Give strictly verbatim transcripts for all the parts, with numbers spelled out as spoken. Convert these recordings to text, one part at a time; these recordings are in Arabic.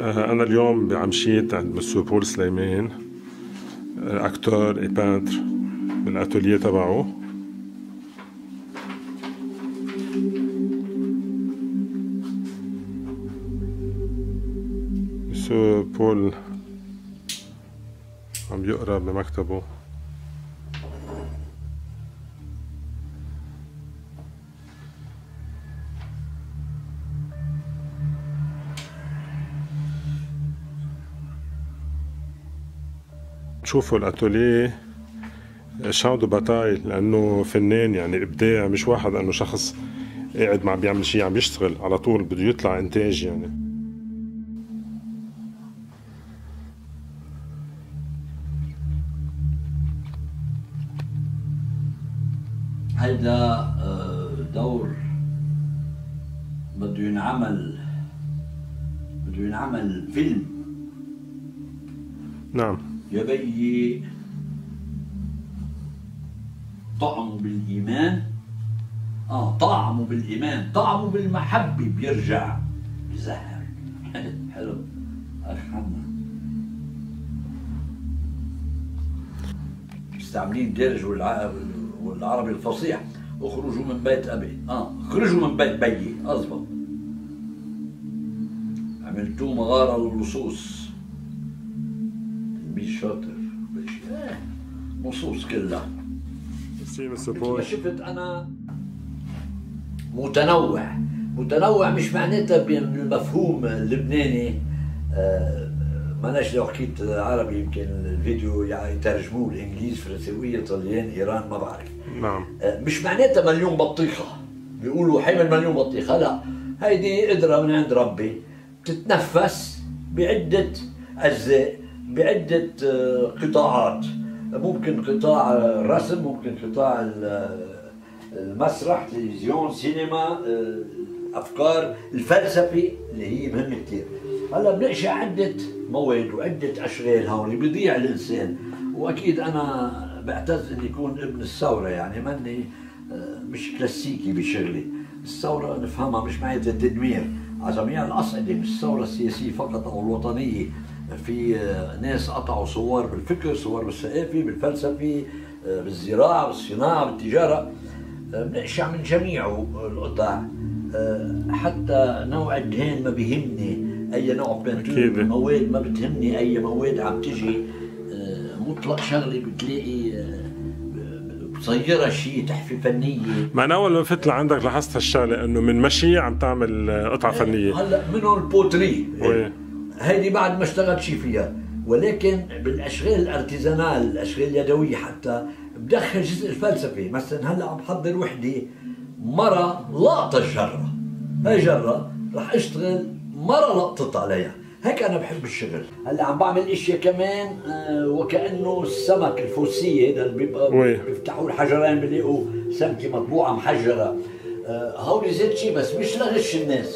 أنا اليوم بعمشيت عند مسيو بول سليمان، أكتور اي بانتر بالأتولية تبعه. مسيو بول عم يقرأ بمكتبه. شوفوا الاتوليه شان دو باتاي، لانه فنان يعني ابداع، مش واحد انه شخص قاعد ما بيعمل شيء، عم يشتغل على طول، بده يطلع انتاج يعني. هيدا دور بده ينعمل بده ينعمل فيلم. نعم. يا بيي طعمه بالإيمان، آه طعمه بالإيمان، طعمه بالمحبة بيرجع بزهر. حلو أخ حنا مستعملين دارج والعربي الفصيح. اخرجوا من بيت أبي، آه اخرجوا من بيت بيي، أضبط. عملتوه مغارة للصوص. تلميذ شاطر بالشيء، نصوص كلها. مثل ما شفت أنا متنوع، متنوع مش معناتها بالمفهوم اللبناني. آه ماناش لو حكيت عربي يمكن الفيديو يترجموه الانجليز، فرنسوية، طليان، ايران، ما بعرف. نعم. آه مش معناتها مليون بطيخة، بيقولوا حمل مليون بطيخة، لا، هيدي قدرة من عند ربي بتتنفس بعدة أجزاء، بعدة آه قطاعات. ممكن قطاع الرسم، ممكن قطاع المسرح، تلفزيون، سينما، افكار، الفلسفه اللي هي مهمه كثير. هلا بنقشع عده مواد وعده اشغال، هون بيضيع الانسان. واكيد انا بعتز اني اكون ابن الثوره، يعني ماني مش كلاسيكي بشغلي. الثوره نفهمها مش معناتها التدمير على جميع الاصعده، مش الثوره السياسيه فقط او الوطنيه. في ناس قطعوا صور بالفكر، صور بالثقافه، بالفلسفه، بالزراعه، بالصناعه، بالتجاره. بنقشع من جميع القطاع. حتى نوع الدهان ما بيهمني، اي نوع بنتون، مواد ما بتهمني، اي مواد عم تجي مطلق شغله بتلاقي بصيرها شيء تحفه فنيه. ما انا اول ما فت لعندك لاحظت هالشغله، انه من مشيع عم تعمل قطعه فنيه. هلا منهم البوتري، هيدي بعد ما اشتغلت شي فيها، ولكن بالاشغال الارتيزانال، الاشغال اليدويه حتى بدخل جزء الفلسفي. مثلا هلا عم بحضر وحده مره لقطه الجره، هي جره رح اشتغل مره لقطت عليها. هيك انا بحب الشغل. هلا عم بعمل اشياء كمان آه وكانه السمك الفوسيه هذا اللي بيبقى بيفتحوا الحجرين بيلاقوا سمكه مطبوعه محجره. آه هولي زيت شيء بس مش لغش الناس.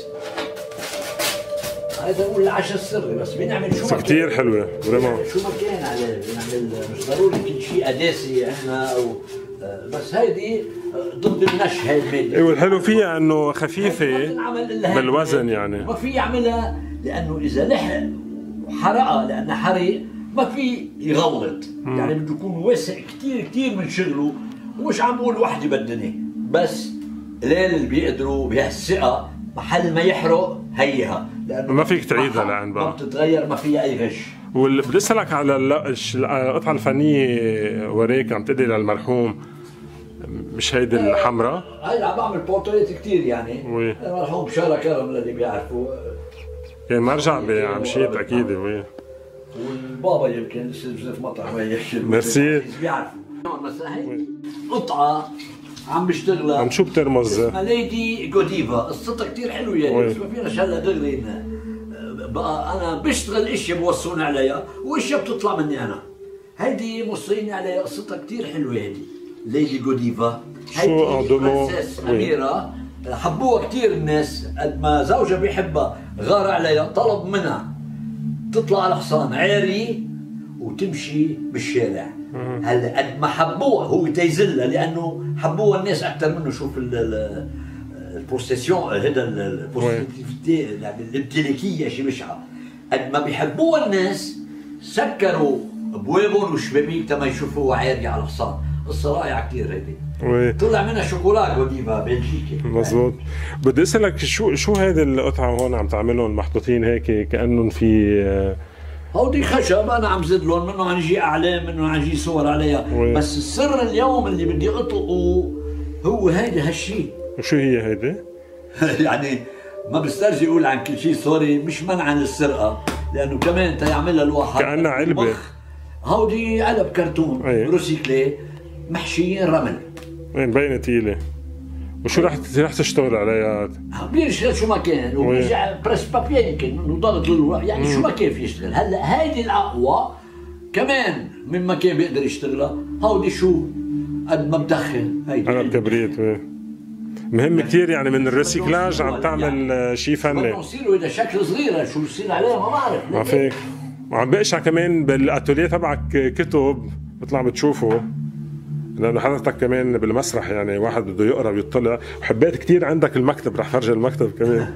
هذا هو العشاء السري، بس بنعمل شو ما كثير حلوه بريمون، شو ما كان عليه بنعمل. مش ضروري كل شيء قداسي عندنا او بس هيدي ضد النش. هي الماده ايوه الحلو فيها انه خفيفه بالوزن، يعني ما في يعملها، لانه اذا لحق وحرقها لانه حرق ما في يغلط. م. يعني بده يكون واسع كثير كثير من شغله. ومش عم بقول وحده بدني، بس قليل اللي بيقدروا بهالثقه محل ما يحرق هيها، لانه ما فيك تعيدها لعن بقى، ما بتتغير، ما فيها اي غش. وبدي اسالك على القطعه الفنيه وراك عم تدي للمرحوم، مش هيدي الحمراء؟ هيدا عم بعمل بورتريت كثير يعني. المرحوم بشارة كرم الذي بيعرفوا، يعني مرجع بعمشيت اكيد. وي والبابا يمكن في مطعم يحكي ميرسي بيعرفوا. مثلا هي قطعه عم بشتغلها، عم شو بترمز؟ اسمها ليدي جوديفا، قصتها كثير حلوه يعني، بس ما فينا هلا دغري. بقى انا بشتغل اشياء بوصوني عليها واشياء بتطلع مني انا. هيدي موصيني عليها، قصتها كثير حلوه هيدي ليدي جوديفا. هيدي برنسس اميره، حبوها كثير الناس. قد ما زوجها بيحبها غار عليها، طلب منها تطلع على حصان عاري وتمشي بالشارع. هلا قد ما حبوها هو تيزلها، لانه حبوها الناس اكثر منه. شوف البروستيسيون، هذا البروستيتيفيتي الامتلاكيه شيء بشعه. قد ما بيحبوها الناس سكروا ابوابهم وشبابيك تما يشوفوا عارية على الحصان. قصة رائعة كثير هيدي. طلع منها شوكولا غوديفا بلجيكي. مزبوط. بدي اسالك شو شو هيدي القطعه هون عم تعملهم محطوطين هيك كانهم في هودي خشب انا عم زد لهم منه عم يجي اعلام منه عم يجي صور عليها. وي. بس السر اليوم اللي بدي اطلقه هو هيدي هالشيء. وشو هي هيدي؟ يعني ما بسترجي اقول عن كل شيء سوري مش منعا السرقه لانه كمان تيعملها الواحد كأنها علبه. هودي علب كرتون روسيكلي محشيين رمل. وين مبينه ثقيله. وشو رح رح تشتغل عليها؟ بيشتغل شو ما كان وبيرجع بريس بابيه يمكن انه ضغط للوراء يعني مم. شو ما كان في يشتغل. هلا هيدي الاقوى كمان مما كان بيقدر يشتغلها. هودي شو قد ما بدخن هيدي انا كبريت. مهم كثير يعني من الريسيكلاج عم تعمل يعني شيء فني. بدهم يصيروا اذا شكل صغيره شو بصير عليها ما بعرف. ما فيك. وعم بقشع كمان بالاتوليه تبعك كتب بطلع بتشوفه لانه حضرتك كمان بالمسرح يعني واحد بده يقرا ويطلع. وحبيت كثير عندك المكتب رح فرجي المكتب كمان.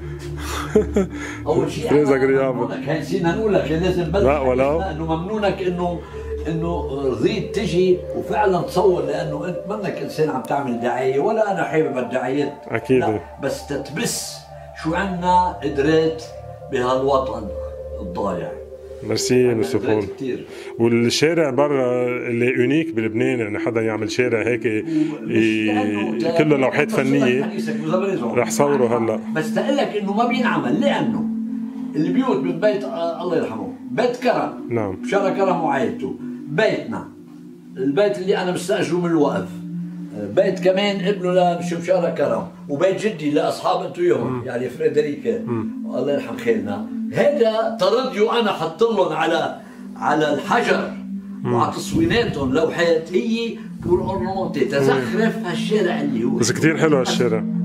اول شيء ممنونك هي نسينا نقول لك لازم بلش لا ولو انه ممنونك انه انه رضيت تجي وفعلا تصور لانه انت منك انسان عم تعمل دعايه ولا انا حابب الدعايات اكيد لا بس تتبس شو عنا قدرات بهالوطن الضايع. ميرسي نسفون. والشارع برا اللي يونيك بلبنان يعني حدا يعمل شارع هيك ي... كله لوحات فنيه رح صوره هلا. بس تقول لك انه ما بينعمل لانه البيوت من بيت الله يرحمه بيت كرم. نعم. شارع كرم وعائلته. بيتنا البيت اللي انا مستاجره من الوقف. بيت كمان ابنه لشارع كرم وبيت جدي لاصحاب انتو يوم يعني فريدريكا الله يرحم خيرنا. هذا ترديو انا حط لهم على على الحجر وعلى تصويناتهم لوحات هي بور اورنمونتي تزخرف هالشارع اللي هو بس كثير حلو هالشارع.